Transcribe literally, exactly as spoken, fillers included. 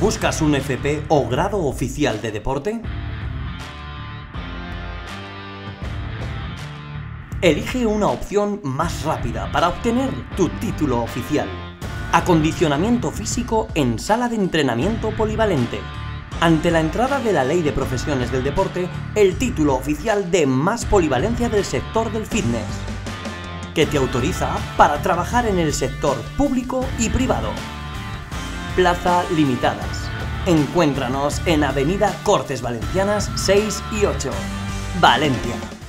¿Buscas un F P o grado oficial de deporte? Elige una opción más rápida para obtener tu título oficial. Acondicionamiento físico en sala de entrenamiento polivalente. Ante la entrada de la Ley de Profesiones del Deporte, el título oficial de más polivalencia del sector del fitness, que te autoriza para trabajar en el sector público y privado. Plaza limitadas. Encuéntranos en Avenida Cortes Valencianas seis y ocho, Valencia.